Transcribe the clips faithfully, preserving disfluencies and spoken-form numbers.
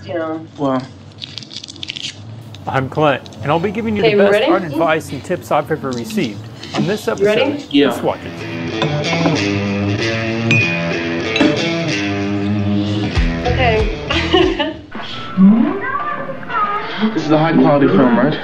Yeah. Well, I'm Clint, and I'll be giving you Okay, the best ready? art advice and tips I've ever received. On this episode, ready? Yeah. let's watch it. Okay. This is a high quality film, right?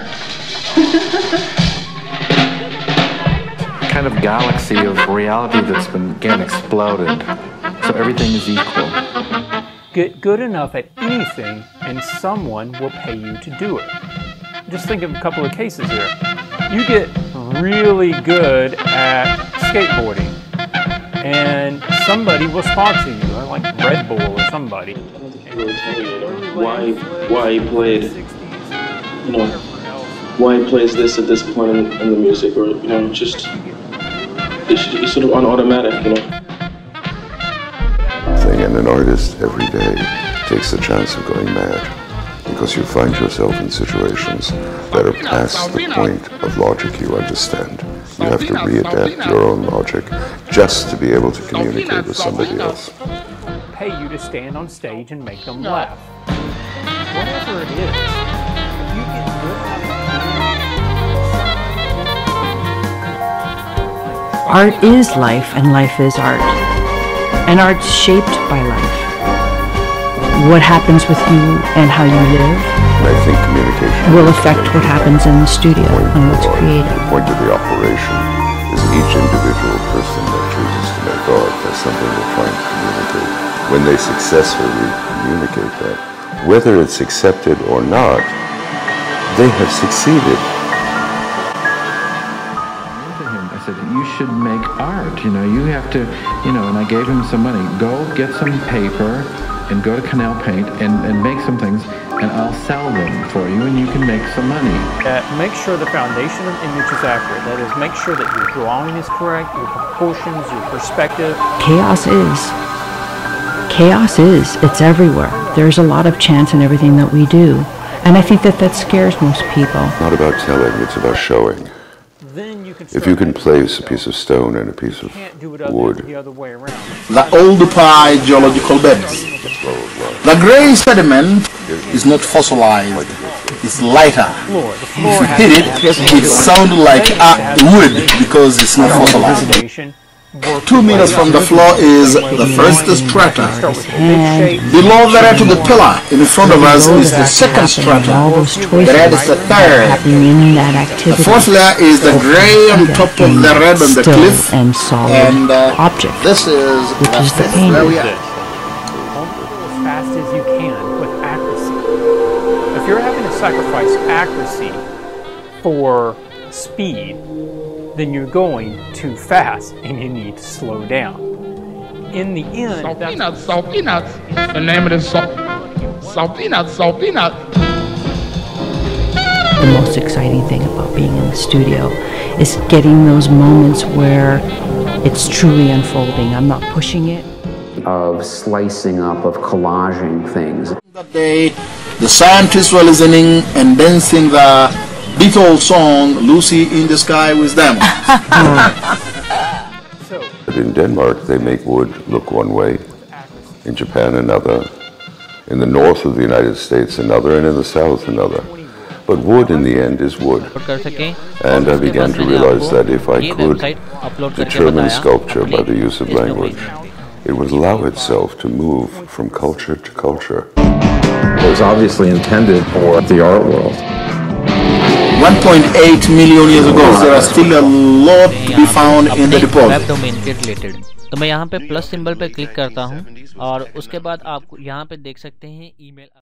Kind of galaxy of reality that's been again exploded, so everything is equal. Get good enough at anything, and someone will pay you to do it. Just think of a couple of cases here. You get really good at skateboarding, and somebody will sponsor you, like Red Bull or somebody. Really tell you, you know, why why he played, you know, why he plays this at this point in, in the music, or you know, just it's, it's sort of on automatic, you know. Thing, and an artist every day takes the chance of going mad because you find yourself in situations that are past the point of logic you understand. You have to readapt your own logic just to be able to communicate with somebody else. Pay you to stand on stage and make them laugh. Whatever it is, if you get good at it. Art is life, and life is art. And art's shaped by life. What happens with you and how you live And I think communication will affect what happens in the studio and what's created. The point of the operation is each individual person that chooses to make art has something they're trying to communicate. When they successfully communicate that, whether it's accepted or not, they have succeeded. I said, you should make art, you know, you have to, you know, and I gave him some money. Go get some paper and go to Canal Paint and, and make some things, and I'll sell them for you, and you can make some money. Uh, make sure the foundation of the image is accurate. That is, make sure that your drawing is correct, your proportions, your perspective. Chaos is. Chaos is. It's everywhere. There's a lot of chance in everything that we do. And I think that that scares most people. It's not about telling, it's about showing. Then you can If you can place a piece of stone and a piece of can't do it other, wood, the other way around. The old Pi geological beds. The grey sediment is not fossilized, it's lighter. Floor. The floor If you has hit to it, have it sounds like uh, wood because it's not fossilized. foundation. Work Two your way meters from up. the floor is the first strata. Start with the big shape. Below the red to the pillar in front of us is the second strata. All those choices The red is the third. happening in that The activity. fourth layer is the grey on top of the red on the Still cliff. and solid And uh, object. this is Which the is the fifth painting. where we are. Only go as fast as you can with accuracy. If you're having to sacrifice accuracy for speed, then you're going too fast and you need to slow down. In the end, Salt that's peanuts, salt peanuts. The name of this salt, salt peanuts, salt peanuts. The most exciting thing about being in the studio is getting those moments where it's truly unfolding. I'm not pushing it. Of slicing up, of collaging things. That day, the scientists were listening and dancing the Beatles song "Lucy in the Sky with Them." But in Denmark, they make wood look one way, in Japan another, in the north of the United States another, and in the south another. But wood in the end is wood. And I began to realize that if I could determine sculpture by the use of language, it would allow itself to move from culture to culture. It was obviously intended for the art world. one point eight million years ago, there are still a lot to be found in the deposit. Web domain के related तो मैं यहाँ पे plus symbol पे click करता हूँ और उसके बाद आप यहाँ पे देख सकते हैं ईमेल